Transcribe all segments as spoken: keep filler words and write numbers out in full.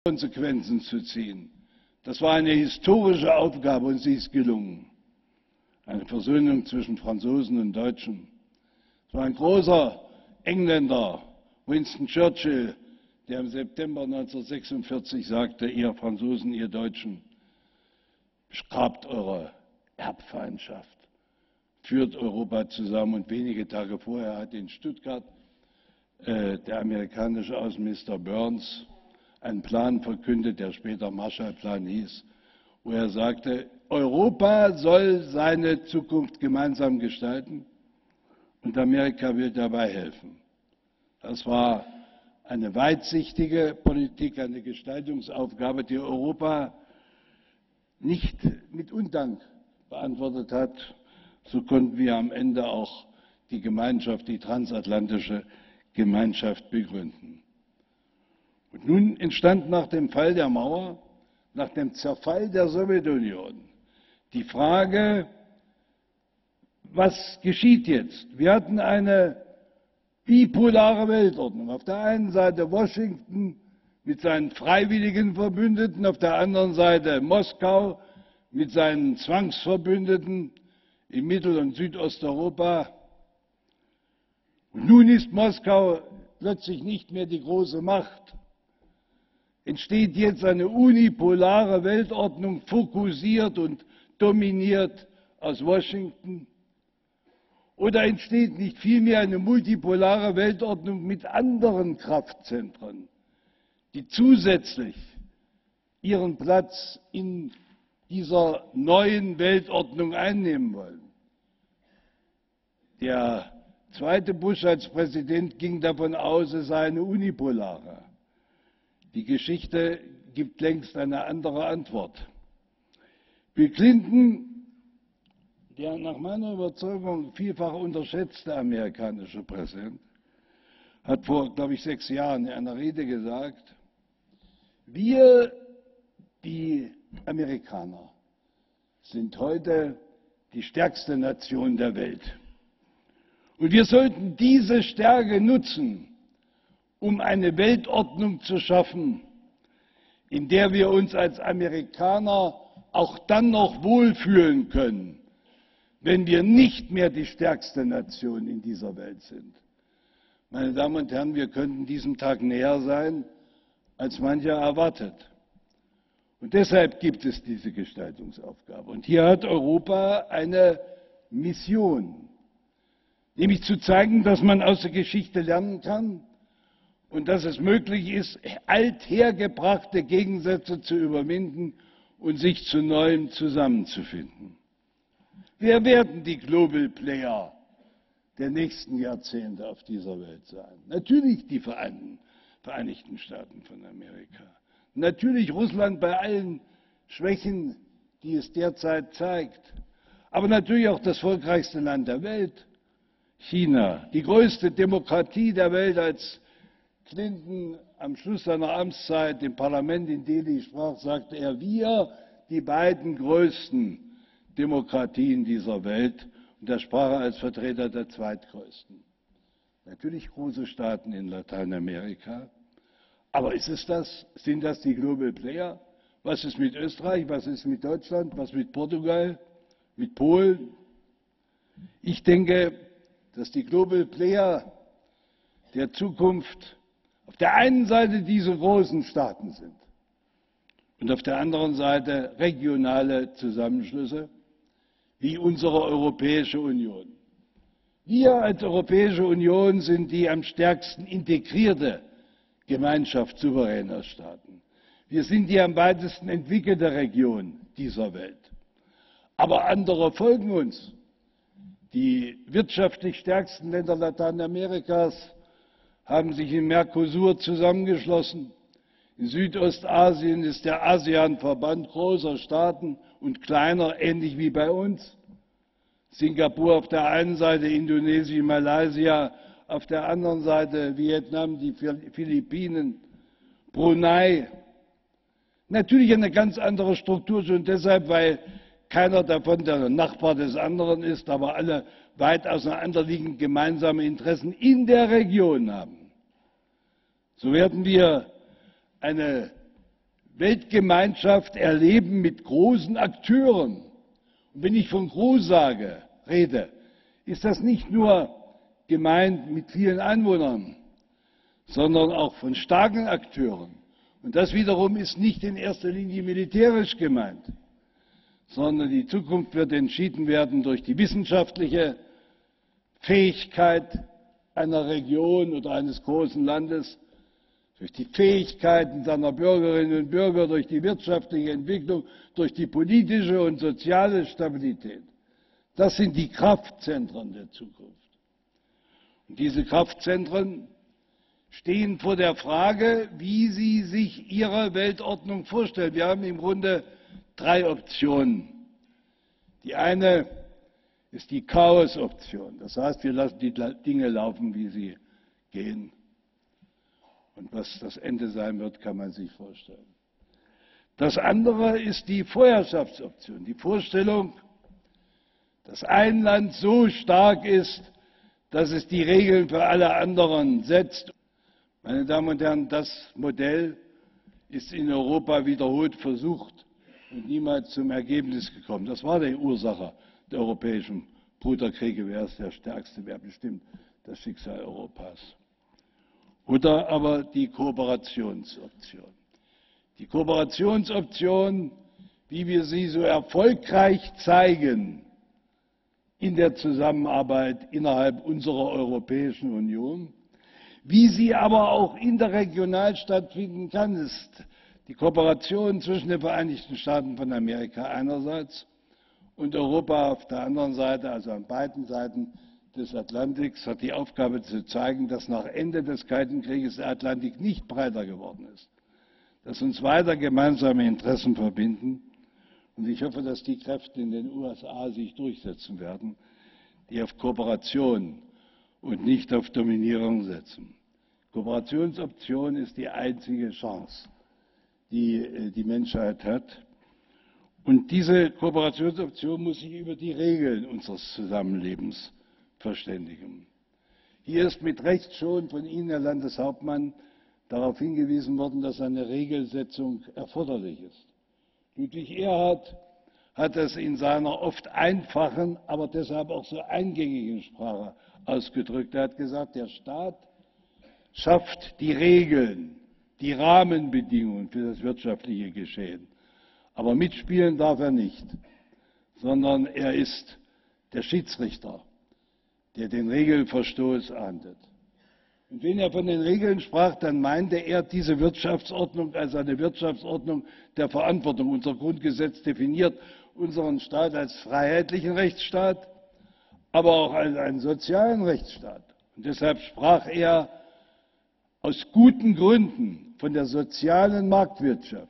Konsequenzen zu ziehen. Das war eine historische Aufgabe und sie ist gelungen. Eine Versöhnung zwischen Franzosen und Deutschen. Es war ein großer Engländer, Winston Churchill, der im September neunzehnhundertsechsundvierzig sagte: Ihr Franzosen, ihr Deutschen, grabt eure Erbfeindschaft, führt Europa zusammen. Und wenige Tage vorher hat in Stuttgart äh, der amerikanische Außenminister Burns einen Plan verkündet, der später Marshallplan hieß, wo er sagte, Europa soll seine Zukunft gemeinsam gestalten und Amerika will dabei helfen. Das war eine weitsichtige Politik, eine Gestaltungsaufgabe, die Europa nicht mit Undank beantwortet hat. So konnten wir am Ende auch die Gemeinschaft, die transatlantische Gemeinschaft begründen. Und nun entstand nach dem Fall der Mauer, nach dem Zerfall der Sowjetunion, die Frage, was geschieht jetzt? Wir hatten eine bipolare Weltordnung. Auf der einen Seite Washington mit seinen freiwilligen Verbündeten, auf der anderen Seite Moskau mit seinen Zwangsverbündeten in Mittel- und Südosteuropa. Und nun ist Moskau plötzlich nicht mehr die große Macht. Entsteht jetzt eine unipolare Weltordnung, fokussiert und dominiert aus Washington? Oder entsteht nicht vielmehr eine multipolare Weltordnung mit anderen Kraftzentren, die zusätzlich ihren Platz in dieser neuen Weltordnung einnehmen wollen? Der zweite Bush als Präsident ging davon aus, es sei eine unipolare. Die Geschichte gibt längst eine andere Antwort. Bill Clinton, der nach meiner Überzeugung vielfach unterschätzte amerikanische Präsident, hat vor, glaube ich, sechs Jahren in einer Rede gesagt, wir, die Amerikaner, sind heute die stärkste Nation der Welt. Und wir sollten diese Stärke nutzen, um eine Weltordnung zu schaffen, in der wir uns als Amerikaner auch dann noch wohlfühlen können, wenn wir nicht mehr die stärkste Nation in dieser Welt sind. Meine Damen und Herren, wir könnten diesem Tag näher sein, als mancher erwartet. Und deshalb gibt es diese Gestaltungsaufgabe. Und hier hat Europa eine Mission, nämlich zu zeigen, dass man aus der Geschichte lernen kann, und dass es möglich ist, althergebrachte Gegensätze zu überwinden und sich zu Neuem zusammenzufinden. Wer werden die Global Player der nächsten Jahrzehnte auf dieser Welt sein? Natürlich die Vereinten, Vereinigten Staaten von Amerika. Natürlich Russland bei allen Schwächen, die es derzeit zeigt. Aber natürlich auch das volkreichste Land der Welt, China, die größte Demokratie der Welt. Als Clinton am Schluss seiner Amtszeit im Parlament in Delhi sprach, sagte er, wir, die beiden größten Demokratien dieser Welt. Und da sprach er als Vertreter der zweitgrößten. Natürlich große Staaten in Lateinamerika. Aber ist es das? Sind das die Global Player? Was ist mit Österreich? Was ist mit Deutschland? Was mit Portugal? Mit Polen? Ich denke, dass die Global Player der Zukunft auf der einen Seite diese großen Staaten sind und auf der anderen Seite regionale Zusammenschlüsse wie unsere Europäische Union. Wir als Europäische Union sind die am stärksten integrierte Gemeinschaft souveräner Staaten. Wir sind die am weitesten entwickelte Region dieser Welt. Aber andere folgen uns. Die wirtschaftlich stärksten Länder Lateinamerikas haben sich im Mercosur zusammengeschlossen. In Südostasien ist der ASEAN-Verband großer Staaten und kleiner, ähnlich wie bei uns. Singapur auf der einen Seite, Indonesien, Malaysia auf der anderen Seite, Vietnam, die Philippinen, Brunei. Natürlich eine ganz andere Struktur, schon deshalb, weil keiner davon der Nachbar des anderen ist, aber alle weit auseinanderliegend gemeinsame Interessen in der Region haben. So werden wir eine Weltgemeinschaft erleben mit großen Akteuren. Und wenn ich von groß sage, rede, ist das nicht nur gemeint mit vielen Einwohnern, sondern auch von starken Akteuren. Und das wiederum ist nicht in erster Linie militärisch gemeint, sondern die Zukunft wird entschieden werden durch die wissenschaftliche Fähigkeit einer Region oder eines großen Landes, durch die Fähigkeiten seiner Bürgerinnen und Bürger, durch die wirtschaftliche Entwicklung, durch die politische und soziale Stabilität. Das sind die Kraftzentren der Zukunft. Und diese Kraftzentren stehen vor der Frage, wie sie sich ihre Weltordnung vorstellen. Wir haben im Grunde drei Optionen. Die eine ist die Chaos-Option. Das heißt, wir lassen die Dinge laufen, wie sie gehen. Und was das Ende sein wird, kann man sich vorstellen. Das andere ist die Vorherrschaftsoption. Die Vorstellung, dass ein Land so stark ist, dass es die Regeln für alle anderen setzt. Meine Damen und Herren, das Modell ist in Europa wiederholt versucht und niemals zum Ergebnis gekommen. Das war die Ursache der europäischen Bruderkriege. Wer ist der Stärkste? Wer bestimmt das Schicksal Europas? Oder aber die Kooperationsoption. Die Kooperationsoption, wie wir sie so erfolgreich zeigen in der Zusammenarbeit innerhalb unserer Europäischen Union, wie sie aber auch interregional stattfinden kann, ist die Kooperation zwischen den Vereinigten Staaten von Amerika einerseits und Europa auf der anderen Seite, also an beiden Seiten des Atlantiks, hat die Aufgabe zu zeigen, dass nach Ende des Kalten Krieges der Atlantik nicht breiter geworden ist, dass uns weiter gemeinsame Interessen verbinden. Und ich hoffe, dass die Kräfte in den U S A sich durchsetzen werden, die auf Kooperation und nicht auf Dominierung setzen. Kooperationsoption ist die einzige Chance, die die Menschheit hat. Und diese Kooperationsoption muss sich über die Regeln unseres Zusammenlebens verständigen. Hier ist mit Recht schon von Ihnen, Herr Landeshauptmann, darauf hingewiesen worden, dass eine Regelsetzung erforderlich ist. Ludwig Erhard hat es in seiner oft einfachen, aber deshalb auch so eingängigen Sprache ausgedrückt. Er hat gesagt, der Staat schafft die Regeln, die Rahmenbedingungen für das wirtschaftliche Geschehen. Aber mitspielen darf er nicht, sondern er ist der Schiedsrichter, der den Regelverstoß ahndet. Und wenn er von den Regeln sprach, dann meinte er diese Wirtschaftsordnung als eine Wirtschaftsordnung der Verantwortung. Unser Grundgesetz definiert unseren Staat als freiheitlichen Rechtsstaat, aber auch als einen sozialen Rechtsstaat. Und deshalb sprach er aus guten Gründen von der sozialen Marktwirtschaft.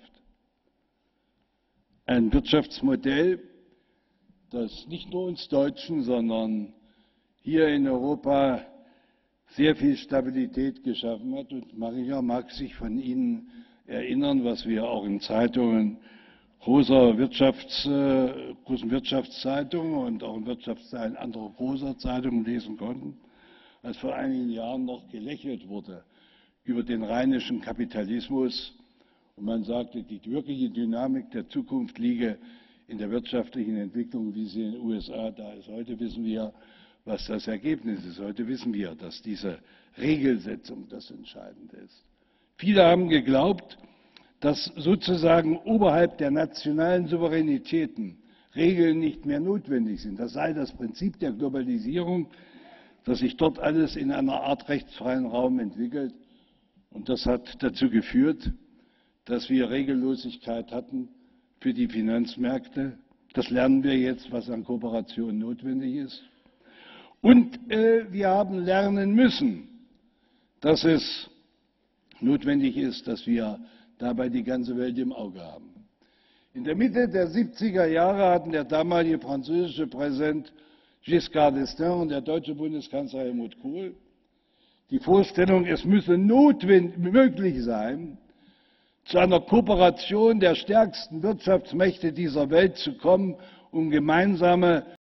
Ein Wirtschaftsmodell, das nicht nur uns Deutschen, sondern hier in Europa sehr viel Stabilität geschaffen hat. Und Maria mag sich von Ihnen erinnern, was wir auch in Zeitungen großer Wirtschafts-, äh, großen Wirtschaftszeitungen und auch in Wirtschaftsteilen anderer großer Zeitungen lesen konnten, als vor einigen Jahren noch gelächelt wurde über den rheinischen Kapitalismus. Und man sagte, die wirkliche Dynamik der Zukunft liege in der wirtschaftlichen Entwicklung, wie sie in den U S A da ist. Heute wissen wir, was das Ergebnis ist. Heute wissen wir, dass diese Regelsetzung das Entscheidende ist. Viele haben geglaubt, dass sozusagen oberhalb der nationalen Souveränitäten Regeln nicht mehr notwendig sind. Das sei das Prinzip der Globalisierung, dass sich dort alles in einer Art rechtsfreien Raum entwickelt. Und das hat dazu geführt, dass wir Regellosigkeit hatten für die Finanzmärkte. Das lernen wir jetzt, was an Kooperation notwendig ist. Und äh, wir haben lernen müssen, dass es notwendig ist, dass wir dabei die ganze Welt im Auge haben. In der Mitte der siebziger Jahre hatten der damalige französische Präsident Giscard d'Estaing und der deutsche Bundeskanzler Helmut Kohl die Vorstellung, es müsse notwendig möglich sein, zu einer Kooperation der stärksten Wirtschaftsmächte dieser Welt zu kommen, um gemeinsame